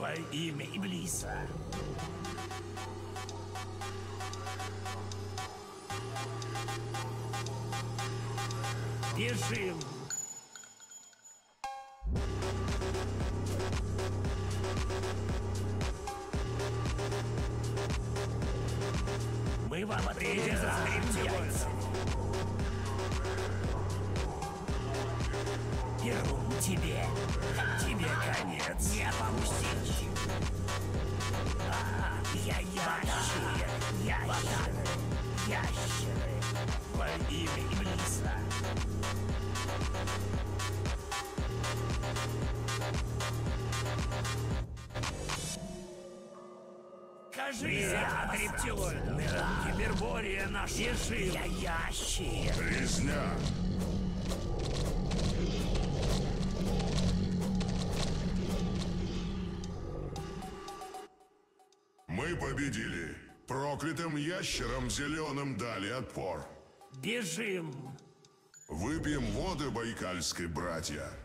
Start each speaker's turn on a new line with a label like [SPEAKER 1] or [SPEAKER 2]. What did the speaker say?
[SPEAKER 1] Во имя Иблиса. Бежим! Мы вам отрезаем яйца. Перун, тебе конец. Не помстить. Я ящеры. Во имя Иблиса. Кажи, рептилоид, Гипербория наш. Бежим. Я ящер.
[SPEAKER 2] Резня. Мы победили. Проклятым ящерам зеленым дали отпор.
[SPEAKER 1] Бежим.
[SPEAKER 2] Выпьем воды байкальской, братья.